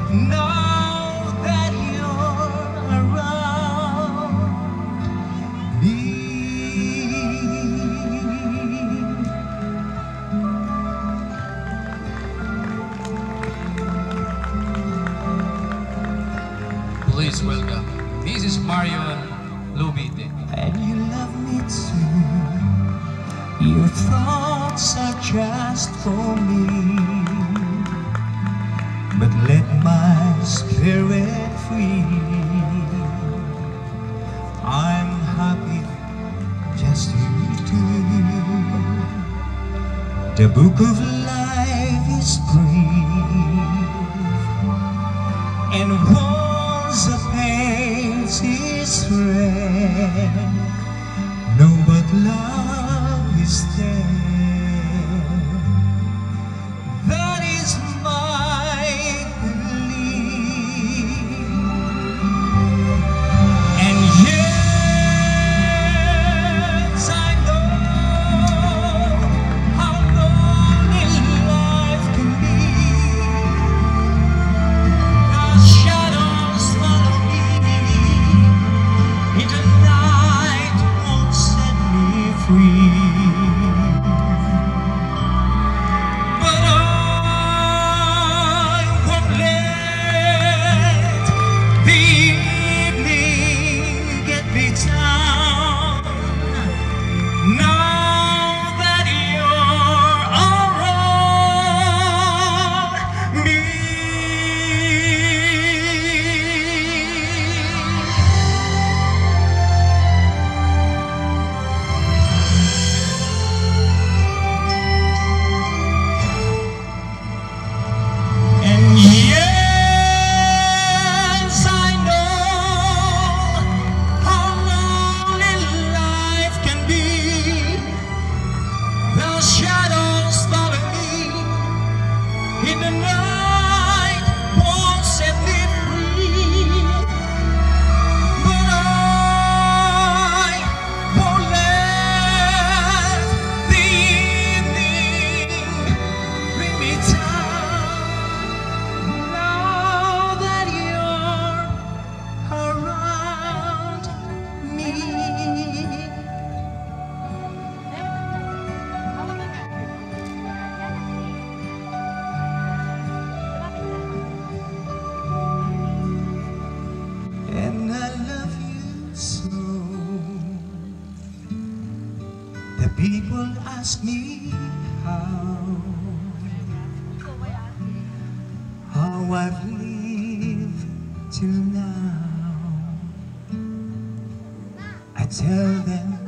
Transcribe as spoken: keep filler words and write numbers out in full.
Now that you're around me, please welcome Missus Marion Lobite. and you love me too. Your thoughts are just for me, but let my spirit free. I'm happy just you two. The book of life is brief, and once a page is read, no but love is there. That is my belief. And yes, I know how lonely life can be. The shadows follow me in the night, won't set me free. But I won't let the evening get me down. Now that you're around me. And yes, I know how lonely life can be. The shadows follow me in the night, won't set me free. But I won't let the evening bring me down. Now that you're around me. And I love you so. The people ask me how, how I've lived till now. I tell them